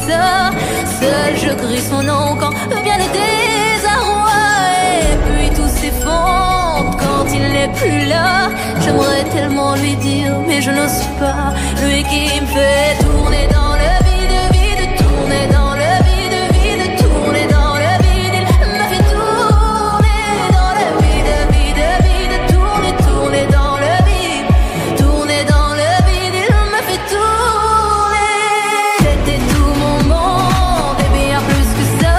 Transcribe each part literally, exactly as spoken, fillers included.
ça. Seul je crie son nom quand viennent les désarrois. Et puis tout s'effondre quand il n'est plus là. J'aimerais tellement lui dire mais je n'ose pas. Lui qui me fait tourner dans le vide, vide, tourner dans le vide, vide, tourner dans le vide. Il me fait tourner dans le vide, vide, vide, tourner, tourner dans le vide, tourner dans le vide. Il me fait tourner. C'était tout mon monde et bien plus que ça.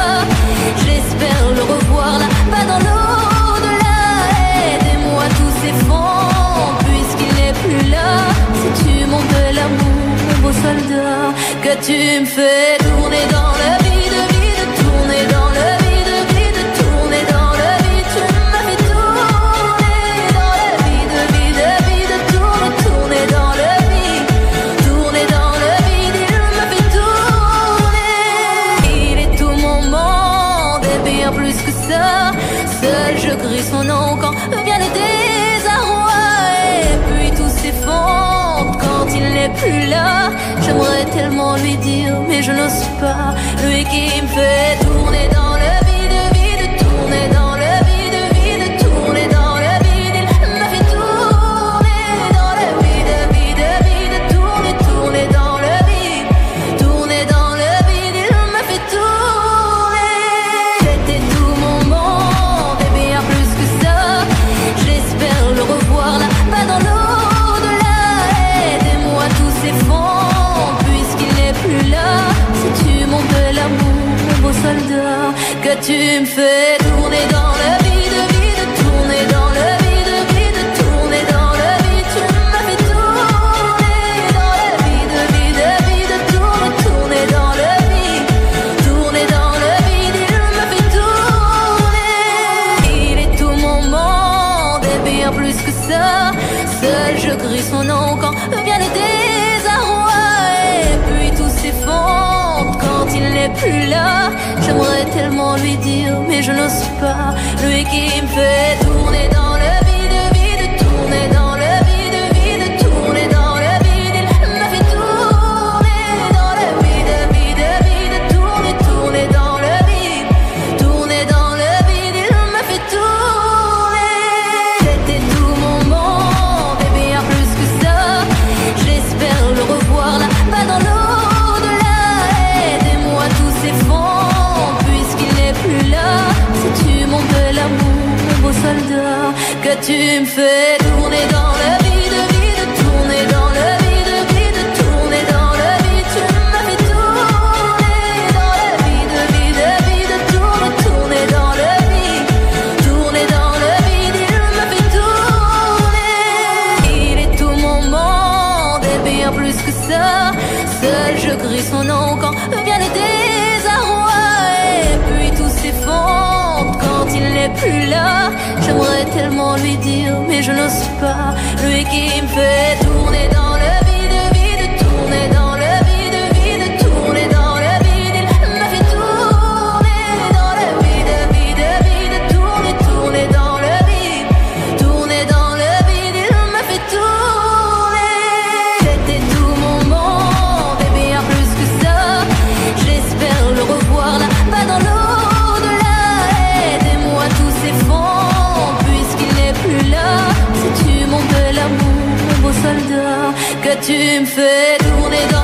J'espère le revoir là-bas dans l'au-delà. Aidez-moi tous ces fonds puisqu'il n'est plus là. Si tu mon bel amour, mon beau soldat, que tu me fais tourner dans le vide, vide, tourner dans le vide, vide, tourner dans le vide. Tu m'as fait tourner dans le vide, vide, vide, tourner, tourner dans le vide, tourner dans le vide. Il me fait tourner. Il est tout mon monde et bien plus que ça. Seul je crie son nom quand viennent les désarrois. Et puis tout s'effondre quand il n'est plus là. J'aimerais tellement lui dire mais je n'ose pas. Lui qui me fait tourner dans le vide, vide, tourner dans le vide, vide, tourner dans le vide. Il me fait tourner dans le vide, vide, vide, tourner, tourner dans le vide, tourner dans le vide. Il me fait tourner. C'était tout mon monde et bien plus que ça. J'espère le revoir là-bas dans l'au-delà. Aidez-moi tous ces fonds puisqu'il n'est plus là. Si tu mon bel amour, mon beau soldat, que tu me fais tourner dans le vide, vide, tourner dans le vide, vide, tourner dans le vide. Tu m'as fait tourner dans le vide, vide, vide, tourner, tourner dans le vide, tourner dans le vide. Il me fait tourner. Il est tout mon monde et bien plus que ça. Seul je crie son nom quand viennent les désarrois. Et puis tout s'effondre quand il n'est plus là. J'aimerais tellement lui dire mais je n'ose pas. Lui qui me fait tourner dans le vide, vide, tourner dans le vide, vide, tourner dans le vide. Il me fait tourner dans le vide, vide, vide, tourner, tourner dans le vide, tourner dans le vide. Il me fait tourner. C'était tout mon monde et bien plus que ça. J'espère le revoir là-bas dans l'au-delà. Aidez-moi tous ces fonds puisqu'il n'est plus là. Si tu mon bel amour, mon beau soldat, que tu me fais tourner dans le vide, vide, tourner dans le vide, vide, tourner dans le vide. Tu m'as fait tourner dans le vide, vide, vide, tourner, tourner dans le vide, tourner dans le vide. Il me fait tourner. Il est tout mon monde et bien plus que ça. Seul je crie son nom quand viennent les désarrois. Et puis tout s'effondre quand il n'est plus là. J'aimerais tellement lui dire mais je n'ose pas. Lui qui me fait tourner dans le vide, vide, tourner dans le vide, vide, tourner dans le vide. Il me fait tourner dans le vide, vide, vide, tourner, tourner dans le vide, tourner dans le vide. Il me fait tourner. C'était tout mon monde et bien plus que ça. J'espère le revoir là-bas dans l'au-delà. Aidez-moi tous ces fonds puisqu'il n'est plus là. Si tu mon bel amour, mon beau soldat, que tu me fais tourner dans